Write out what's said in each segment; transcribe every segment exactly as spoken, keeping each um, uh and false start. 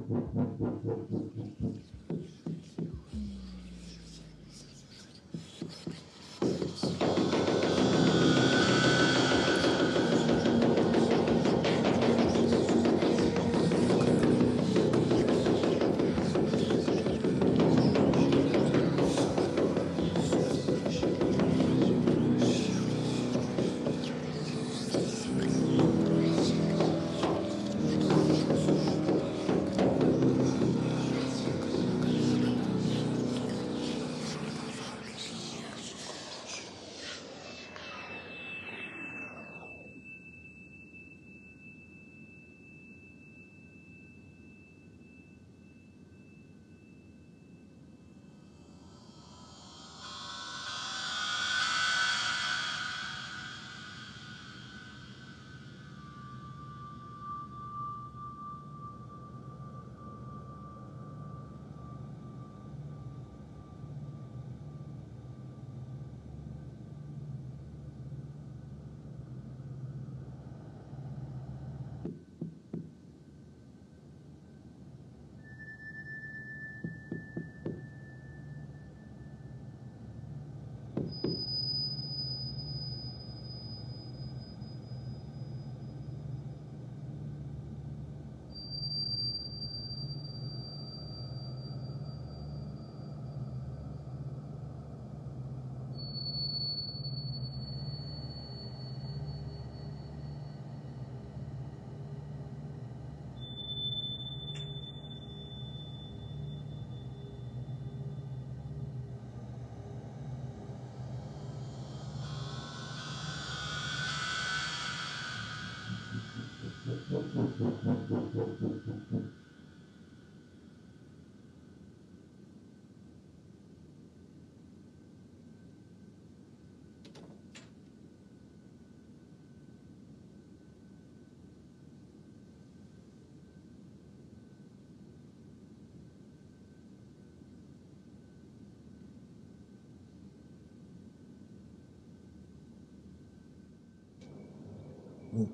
वो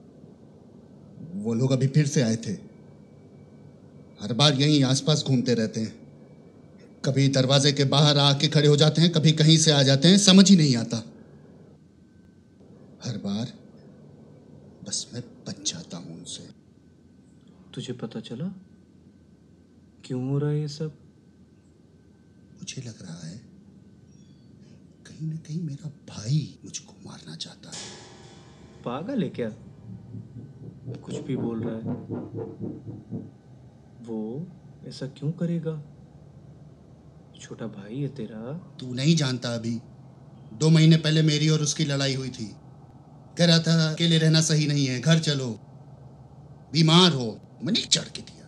वो लोग अभी फिर से आए थे। हर बार यहीं आसपास घूमते रहते हैं। कभी दरवाजे के बाहर आके खड़े हो जाते हैं, कभी कहीं से आ जाते हैं, समझ ही नहीं आता। हर बार बस मैं बच जाता हूं उनसे। तुझे पता चला क्यों हो रहा है ये सब? मुझे लग रहा है कहीं ना कहीं मेरा भाई मुझको मारना चाहता है। पागल है क्या? कुछ भी बोल रहा है। वो ऐसा क्यों करेगा? छोटा भाई है तेरा। तू नहीं जानता। अभी दो महीने पहले मेरी और उसकी लड़ाई हुई थी। कह रहा था अकेले रहना सही नहीं है, घर चलो, बीमार हो। मैंने चढ़ के दिया।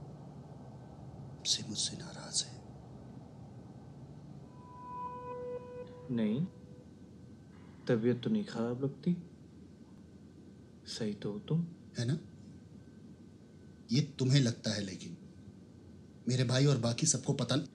से मुझसे नाराज है। नहीं, तबीयत तो नहीं खराब लगती। सही तो हो तुम, है ना? ये तुम्हें लगता है, लेकिन मेरे भाई और बाकी सबको पता नहीं।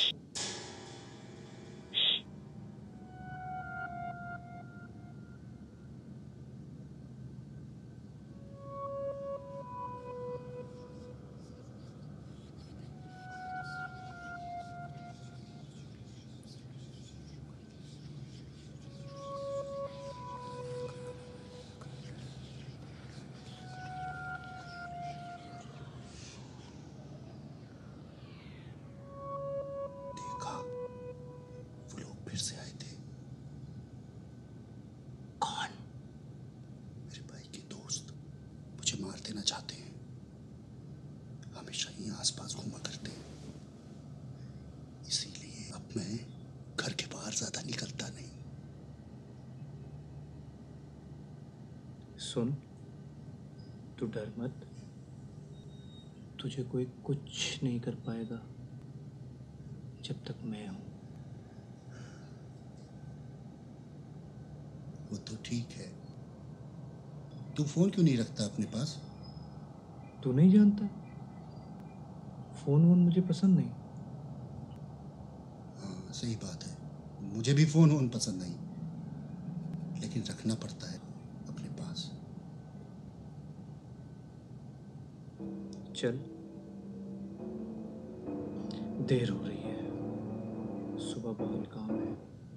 देखा, वो लोग फिर से आए थे। कौन? मेरे भाई के दोस्त मुझे मार देना चाहते हैं। हमेशा ही आसपास घूमा करते हैं। इसीलिए अब मैं घर के बाहर ज्यादा निकलता नहीं। सुन, तू डर मत। तुझे कोई कुछ नहीं कर पाएगा जब तक मैं हूं। वो तो ठीक है। तू फोन क्यों नहीं रखता अपने पास? तू नहीं जानता, फोन वोन मुझे पसंद नहीं। हाँ, सही बात है। मुझे भी फोन वोन पसंद नहीं, लेकिन रखना पड़ता है अपने पास। चल, देर हो रही है, सुबह बहुत काम है।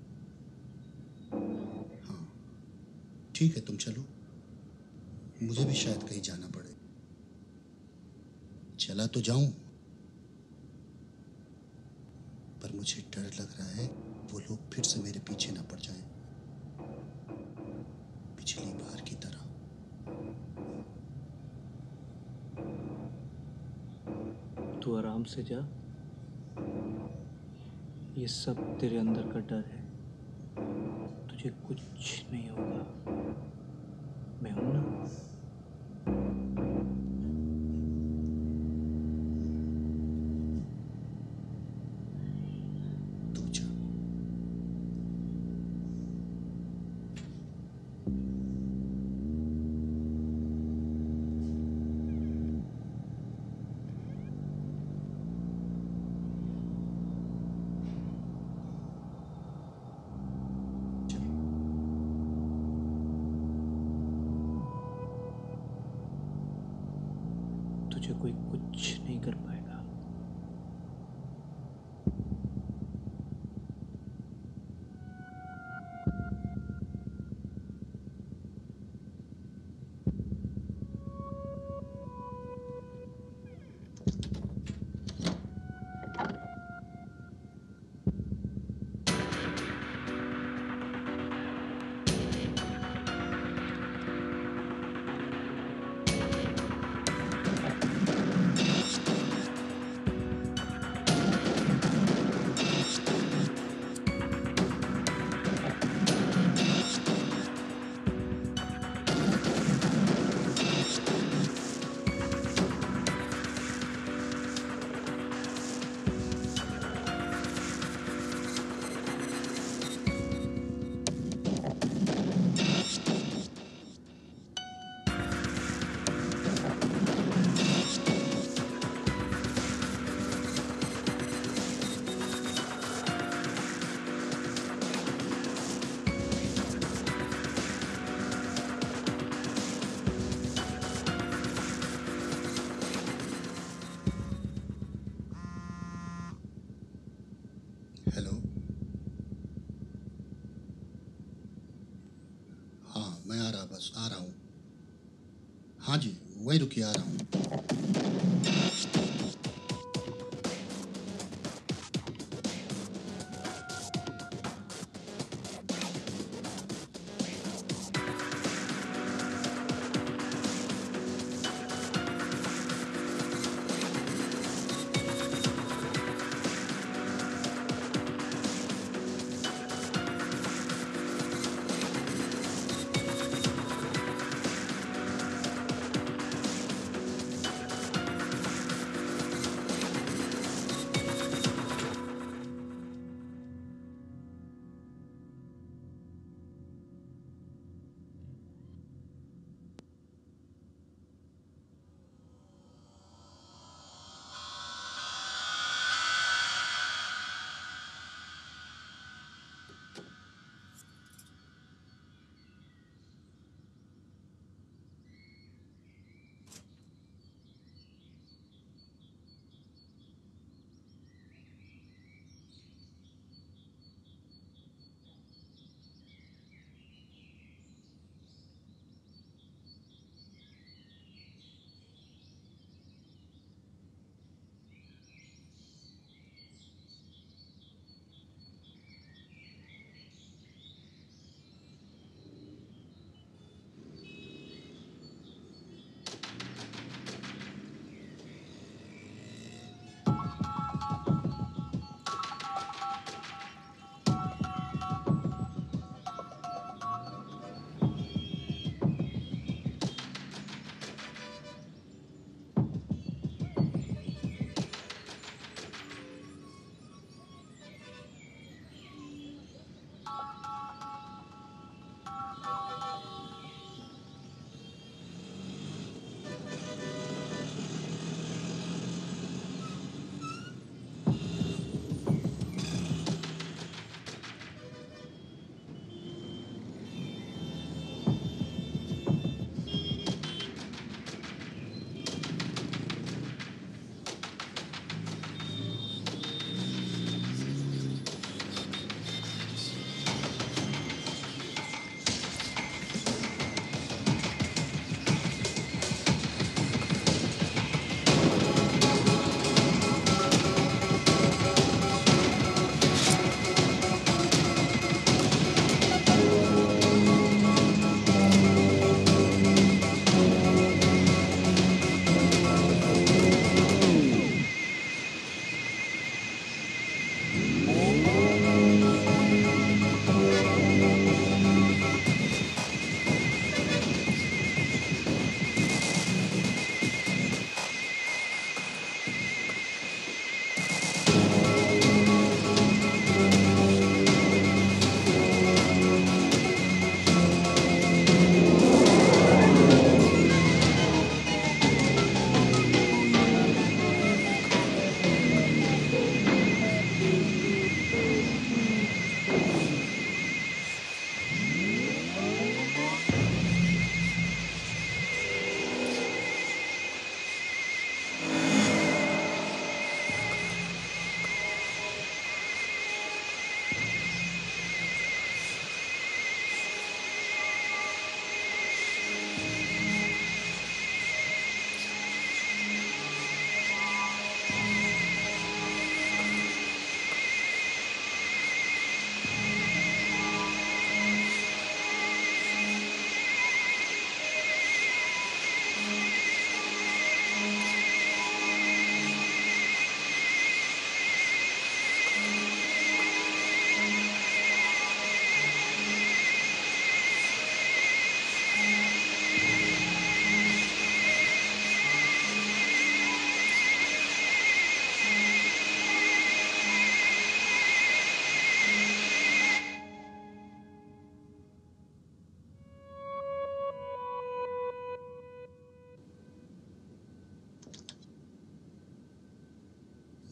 हाँ ठीक है, तुम चलो, मुझे भी शायद कहीं जाना पड़े। चला तो जाऊं, पर मुझे डर लग रहा है वो लोग फिर से मेरे पीछे ना पड़ जाएं, पिछली बार की तरह। तू आराम से जा, ये सब तेरे अंदर का डर है, तुझे कुछ नहीं होगा, मैं हूं ना। तू जा। तुझे कोई कुछ नहीं कर पाएगा। हेलो, हाँ मैं आ रहा, बस आ रहा हूँ। हाँ जी, वहीं रुकिए, आ रहा हूँ।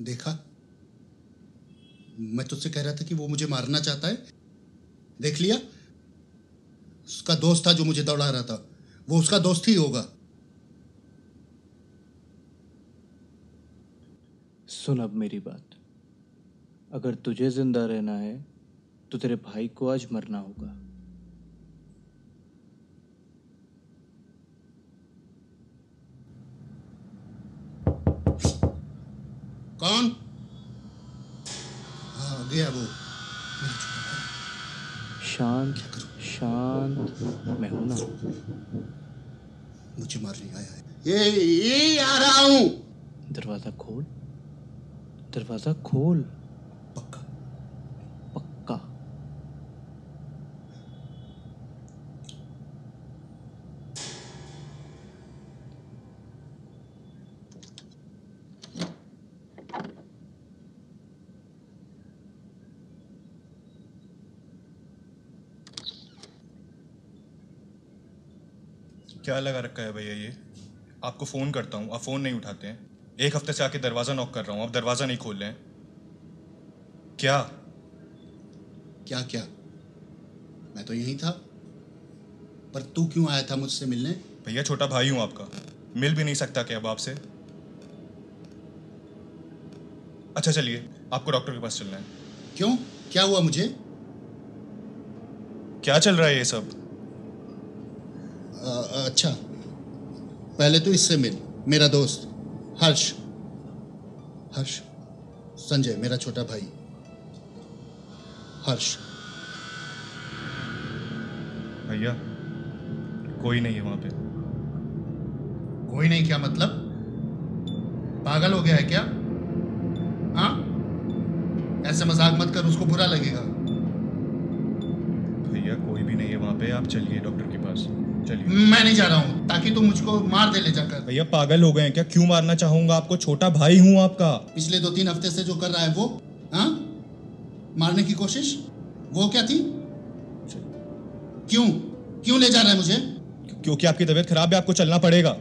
देखा, मैं तुझसे कह रहा था कि वो मुझे मारना चाहता है। देख लिया, उसका दोस्त था जो मुझे दौड़ा रहा था, वो उसका दोस्त ही होगा। सुन अब मेरी बात, अगर तुझे जिंदा रहना है तो तेरे भाई को आज मरना होगा। कौन? हाँ, आ गया वो। शांत शांत, मैं हूं ना। मुझे मारने आया है। ये ये आ रहा हूं। दरवाजा खोल, दरवाजा खोल। पक्का? पक्का। क्या लगा रखा है भैया ये? आपको फ़ोन करता हूँ, आप फ़ोन नहीं उठाते हैं। एक हफ्ते से आके दरवाज़ा नॉक कर रहा हूँ, आप दरवाज़ा नहीं खोल रहे हैं। क्या क्या क्या? मैं तो यहीं था, पर तू क्यों आया था मुझसे मिलने? भैया, छोटा भाई हूँ आपका, मिल भी नहीं सकता क्या अब आपसे? अच्छा चलिए, आपको डॉक्टर के पास चलना है। क्यों? क्या हुआ मुझे? क्या चल रहा है ये सब? आ, अच्छा, पहले तो इससे मिल, मेरा दोस्त हर्ष। हर्ष, संजय मेरा छोटा भाई। हर्ष। भैया, कोई नहीं है वहाँ पे। कोई नहीं क्या मतलब? पागल हो गया है क्या? हाँ, ऐसे मजाक मत कर, उसको बुरा लगेगा। भैया, कोई भी नहीं है वहाँ पे, आप चलिए डॉक्टर के पास, चलिए। मैं नहीं जा रहा हूँ, ताकि तुम मुझको मार दे ले जाकर। भैया, पागल हो गए हैं क्या? क्यों मारना चाहूंगा आपको? छोटा भाई हूँ आपका। पिछले दो तीन हफ्ते से जो कर रहा है वो, हाँ, मारने की कोशिश, वो क्या थी? क्यों क्यों ले जा रहा है मुझे? क्योंकि आपकी तबीयत खराब है, आपको चलना पड़ेगा।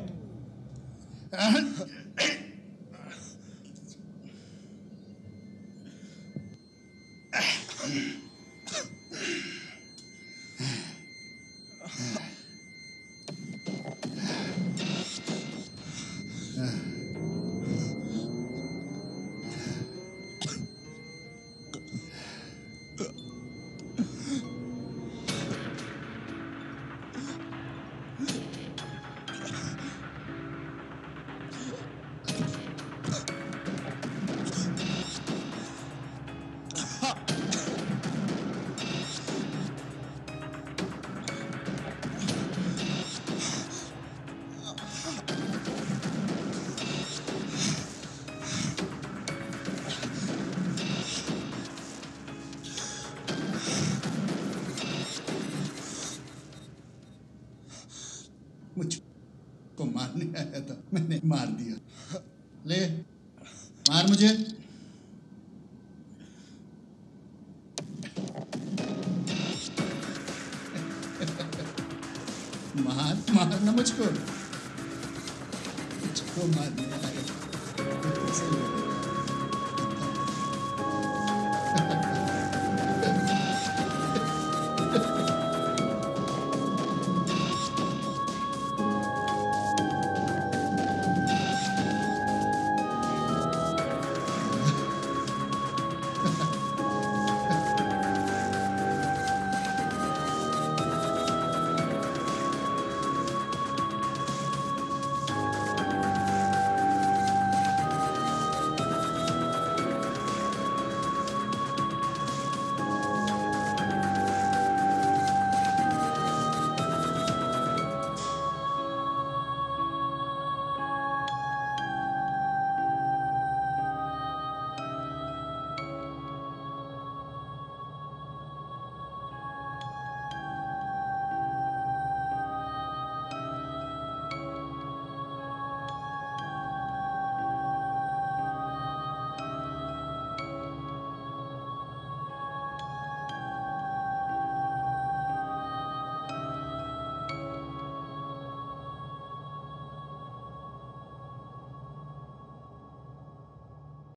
मुझको मारने आया था, मैंने मार दिया। ले, मार मुझे। मार मार ना मुझको, मुझको मारने आया।